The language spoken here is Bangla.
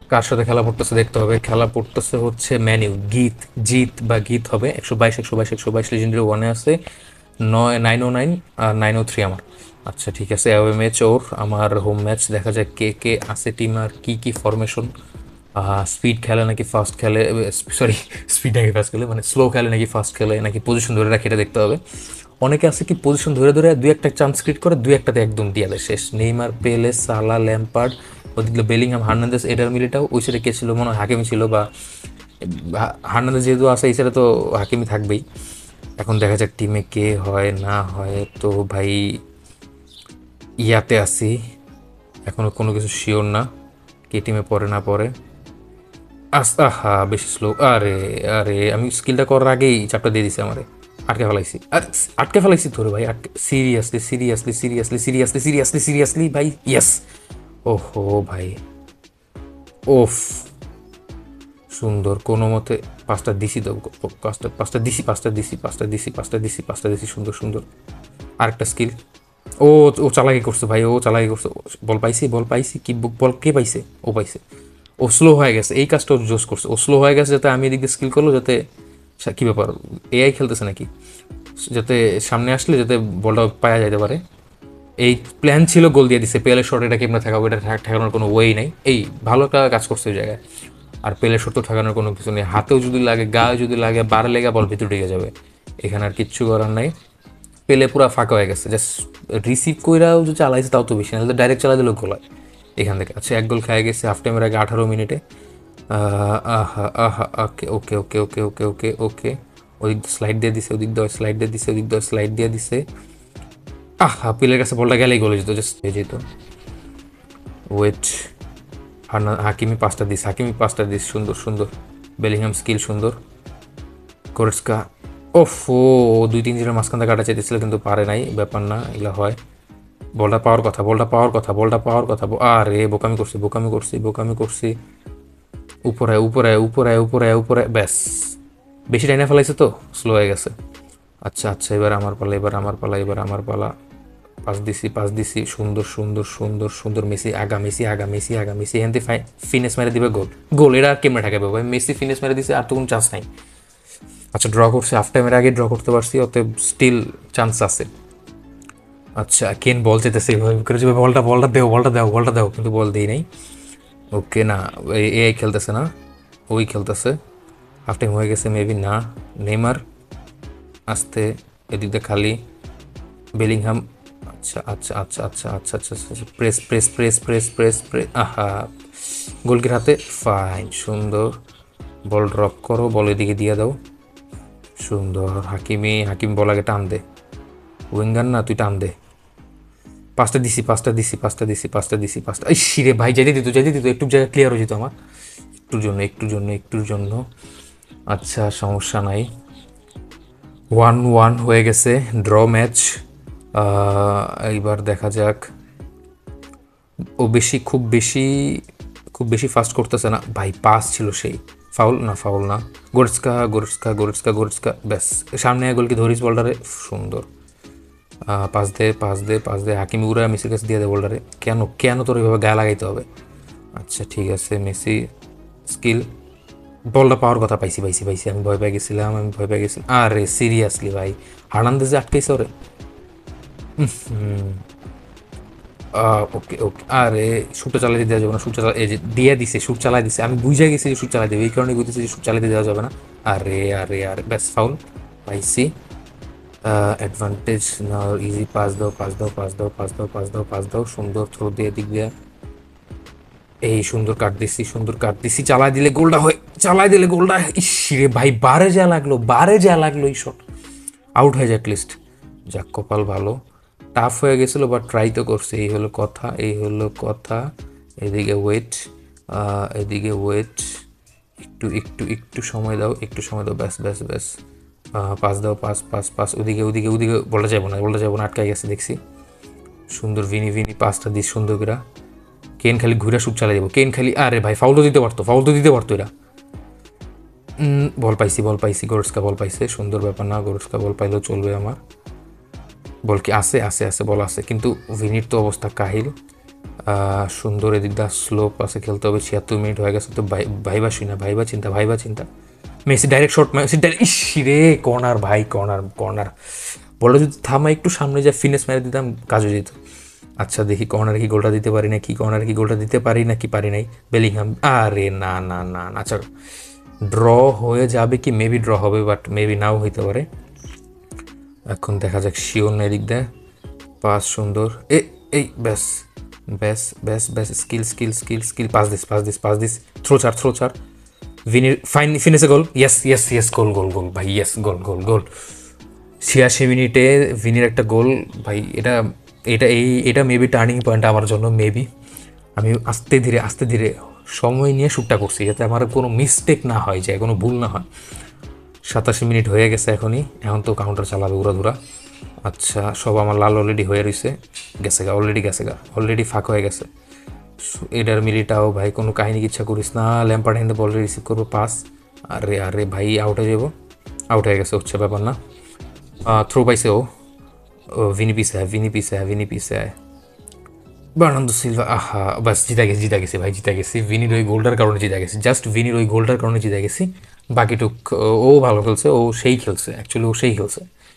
কার সাথে খেলা পড়তেছে দেখতে হবে। খেলা পড়তেছে হচ্ছে ম্যানিউ, গীত, জিত বা গীত হবে। 122 লিজেন্ডারি ওয়ানে আছে, 909 আর 903 আমার। আচ্ছা ঠিক আছে, অ্যাওয়ে ম্যাচ ওর, আমার হোম ম্যাচ। দেখা যাক কে কে আছে টিম আর কি কি ফরমেশন। স্পিড খেলে নাকি ফাস্ট খেলে, সরি, স্পিড নাকি ফাস্ট খেলে মানে স্লো খেলে নাকি ফাস্ট খেলে নাকি পজিশন ধরে রাখে, এটা দেখতে হবে। অনেকে আছে কি পজিশন ধরে ধরে দুই একটা চান্স ক্রিয়েট করে, দুই একটাতে একদম দিয়ে দেয় শেষ। নেইমার, পেলে, সালা, ল্যাম্পার্ড, ওদিকে বেলিংহাম, হার্নান্দেজ, এডার মিলিটাও। ওই সাইডে কে ছিল মনে হয় হাকিমি ছিল, বা হার্নান্দেজ যেহেতু আছে এই সাইডে তো হাকিমি থাকবেই। এখন দেখা যাক টিমে কে হয় না হয়। তো ভাই ইয়াতে আছি, এখনও কোনো কিছু শিওর না কে টিমে পড়ে না পড়ে। আহা বেশি স্লো, আরে আরে আমি স্কিলটা করার আগেই চাপটা দিয়ে দিছে আমারে, আটকে ফেলাইছি। আর আটকে ফেলাইছি তোরে ভাই, আটকে। Seriously seriously seriously seriously seriously seriously ভাই, ইয়েস। ওহো ভাই, ওফ, সুন্দর কোনো মতে। পাঁচটা দিছি তো, পাঁচটা পাঁচটা দিছি, পাঁচটা দিছি, পাঁচটা দিছি, পাঁচটা দিছি, পাঁচটা দিছি, সুন্দর সুন্দর। আরেকটা স্কিল। ও ও চালাকি করছে ভাই, ও চালাকি করছে। বল পাইছি, বল পাইছি, কি বল কে পাইছে? ও পাইছে। ও স্লো হয়ে গেছে, এই কাজটা ও জোস করছে। ও স্লো হয়ে গেছে যাতে আমি এদিক দিয়ে স্কিল করলো, যাতে কী ব্যাপার, এআই খেলতেছে নাকি, যাতে সামনে আসলে যাতে বলটা পাওয়া যেতে পারে। এই প্ল্যান ছিল, গোল দিয়ে দিছে। পেলের শট এটা কেমনে ঠেকাবো, এটা ঠেকানোর কোনো ওয়েই নাই। এই ভালো একটা কাজ করছে ওই জায়গায়। আর পেলের শট তো ঠেকানোর কোনো কিছু নেই, হাতেও যদি লাগে, গায়ে যদি লাগে, বারে লেগে বল ভিতরে ঢুকে যাবে। এখানে আর কিচ্ছু করার নাই। পেলে পুরো ফাঁকা হয়ে গেছে, জাস্ট রিসিভ কইরাও যে চালাইছে তাও তো বেশি, নাহলে ডাইরেক্ট চালাই দিলেও গোল হয় এখান থেকে। আচ্ছা এক গোল খেয়ে গেছে হাফ টাইমের আগে 18 মিনিটে। আহা আহা, ওকে ওকে ওকে ওকে ওকে ওকে ওকে। ওদিক স্লাইড দিয়ে দিছে, ওদিক দিয়ে স্লাইড দিয়ে দিছে, ওদিক দিয়ে স্লাইড দিয়ে দিছে। আহা, পিলের কাছে বলটা গেলেই গোলে যেত, জাস্ট হয়ে যেত। ওয়েট, হাকিমি পাঁচটা দিস, হাকিমি পাঁচটা দিস, সুন্দর সুন্দর। বেলিংহাম স্কিল সুন্দর। কোরেস্কা, ওফ, ও দুই তিন জনের মাঝখান থেকে কাটা চাইতেছিল কিন্তু পারে নাই, ব্যাপার না, এগুলো হয়। বলটা পাওয়ার কথা, বলটা পাওয়ার কথা, বলটা পাওয়ার কথা। আরে বোকামি করছি, বোকামি করছি, বোকামি করছি। উপরে উপরে উপরে উপরে উপরে, ব্যাস। বেশি টাইনা ফেলাইছে তো, স্লো হয়ে গেছে। আচ্ছা আচ্ছা, এবার আমার পালা, এবার আমার পালা, এবার আমার পালা। পাস দিছি, পাস দিছি, সুন্দর সুন্দর সুন্দর সুন্দর। মেসি আগা, মেসি আগা, মেসি আগা, মেসি এখান থেকে ফিনিশ মেরে দিবে গোল। গোল এটা আর কেমনে ঠেকাবে ভাই, মেসি ফিনিশ মেরে দিছে, আর তো কোনো চান্স নাই। আচ্ছা ড্র করছে, হাফ টাইমের আগে ড্র করতে পারছি, অতএব স্টিল চান্স আছে। আচ্ছা কেন বল যেতেছে এইভাবে করে, যে বলটা বলটা দেও, বলটা দাও, বলটা দাও, কিন্তু বল দিই নাই। ওকে না, এআই খেলতেছে না, ওই খেলতেছে। হাফ টাইম হয়ে গেছে মেবি, না। নেইমার আসতে, এদিক দিয়ে খালি। বেলিংহাম, আচ্ছা আচ্ছা আচ্ছা আচ্ছা আচ্ছা আচ্ছা আচ্ছা, press press press press press press, আহা, গোলকির হাতে, ফাইন, সুন্দর। বল ড্রপ করো, বল এদিকে দিয়ে দাও, সুন্দর। হাকিমি, হাকিম বল আগে টান দে, উইঙ্গার না, তুই টান দে। পাঁচটা দিছি, পাঁচটা দিছি, পাঁচটা দিছি, পাঁচটা দিছি, পাঁচটা। এই শিরে ভাই, যাইতে দিত, যাইতে দিত, একটু জায়গা ক্লিয়ার হয়ে যেত আমার, একটুর জন্য, একটুর জন্য, একটুর জন্য। আচ্ছা সমস্যা নাই। 1-1 হয়ে গেছে, ড্র ম্যাচ। এইবার দেখা যাক। ও বেশি, খুব বেশি, খুব বেশি ফাস্ট করতেছে না ভাই, পাস ছিল সেই। ফাউল না, ফাউল না। গোরেস্কা গোরেস্কা গোরেস্কা গোরেস্কা, ব্যাস। সামনে গোল কি ধরিস বলটারে, সুন্দর। পাস দে, পাস দে, পাস দে। হাকিমি উড়া মেসির কাছে দিয়ে দে বলটারে। কেন কেন তোর এইভাবে গায়ে লাগাইতে হবে? আচ্ছা ঠিক আছে, মেসি স্কিল। বলটা পাওয়ার কথা, পাইছি পাইছি পাইছি, আমি ভয় পেয়ে গেছিলাম, আমি ভয় পেয়ে গেছিলাম। আরে সিরিয়াসলি ভাই, হার্নান্দেজে আটকাইছে ওরে। ওকে ওকে, আরে শ্যুটটা চালাতে দেওয়া যাবে না, শ্যুট চালা, এই যে দিয়ে দিছে, শ্যুট চালাই দিছে, আমি বুঝে গেছি যে শ্যুট চালাই দেবে, এই কারণে বুঝতেছি যে শ্যুট চালাতে দেওয়া যাবে না। আরে আরে আরে, ব্যাস ফাউল। পাইছি অ্যাডভান্টেজ না, ইজি। পাস দাও, পাস দাও, পাস দাও, পাস দাও, পাস দাও, পাস দাও, সুন্দর থ্রো দিয়ে দিক দিয়ে। এই সুন্দর কাট দিছি, সুন্দর কাট দিছি, চালাই দিলে গোলটা হয়, চালাই দিলে গোলটা। ইস রে ভাই, বারে যা লাগলো, বারে যা লাগলো এই শট, আউট হয়ে যায় লিস্ট। যাক কপাল ভালো। টাফ হয়ে গেছিলো বাট ট্রাই তো করছে, এই হলো কথা, এই হলো কথা। এদিকে ওয়েট, এদিকে ওয়েট, একটু একটু একটু সময় দাও, একটু সময় দাও, ব্যাস ব্যাস ব্যাস। পাস দাও, পাস পাস পাস, ওদিকে ওদিকে ওদিকে, বলা যাবো না, বলা যাবো না, আটকাই গেছে দেখছি। সুন্দর ভিনি ভিনি পাসটা দিস সুন্দর করে। কেন খালি ঘুরে শুট চালিয়ে যাবো, কেন খালি, আরে ভাই ফাউল তো দিতে পারতো, ফাউল তো দিতে পারতো এরা। বল পাইছি, বল পাইছি, গোরস্কা বল পাইছে, সুন্দর, ব্যাপার না, গোরস্কা বল পাইলেও চলবে আমার। বল কি আছে, আছে আছে, বল আছে, কিন্তু ভিনির তো অবস্থা কাহিল। সুন্দর এদিক দা স্লো পাসে খেলতে হবে, 76 মিনিট হয়ে গেছে তো ভাইবা শুই না, ভাইবা চিন্তা। Messi direct shot, Messi direct, ইস রে কর্নার ভাই, কর্নার বলে যদি থামা একটু সামনে যা ফিনিশ মেরে দিতাম কাজ হয়ে যেত। আচ্ছা দেখি কর্নারে কি গোলটা দিতে পারি নাকি, কর্নারে কি গোলটা দিতে পারি নাকি পারি নাই। বেলিংহাম, আরে না না না না, আচ্ছা ড্র হয়ে যাবে কি, মেবি ড্র হবে বাট মেবি নাও হইতে পারে। এখন দেখা যাক, শিওর না এদিক দেয়, পাস সুন্দর, এই ব্যাস ব্যাস ব্যাস ব্যাস, স্কিল, পাস দিস, থ্রো চার, ভিনির ফিনিশে গোল, ইয়েস গোল ভাই, ইয়েস গোল। 86 মিনিটে ভিনির একটা গোল ভাই, এটা মেবি টার্নিং পয়েন্ট আমার জন্য, মেবি আমি আস্তে ধীরে সময় নিয়ে শ্যুটটা করছি যাতে আমার কোনো মিস্টেক না হয়, যায় কোনো ভুল না হয়। 87 মিনিট হয়ে গেছে এখন তো কাউন্টার চালাবে উড়াধুরা। আচ্ছা সব আমার লাল অলরেডি হয়ে রয়েছে, অলরেডি ফাঁক হয়ে গেছে। এটার মিলিটাও ভাই কোনো কাহিনী ইচ্ছা করিস না, ল্যাম্পার্ড হ্যান্ডে বল রিসিভ করবো, পাস, আরে ভাই আউট হয়ে যাবো, আউট হয়ে গেছে, হচ্ছে ব্যাপার না। থ্রো পাইছে ও, ভিনি পিছে বার্নার্ডো সিলভা, আহা বাস জিতা গেছি ভাই, ভিনির ওই গোলটার কারণে জিতা গেছি, জাস্ট ভিনির ওই গোলটার কারণে জিতা গেছি। বাকিটুক ও ভালো খেলছে, ও সেই খেলছে।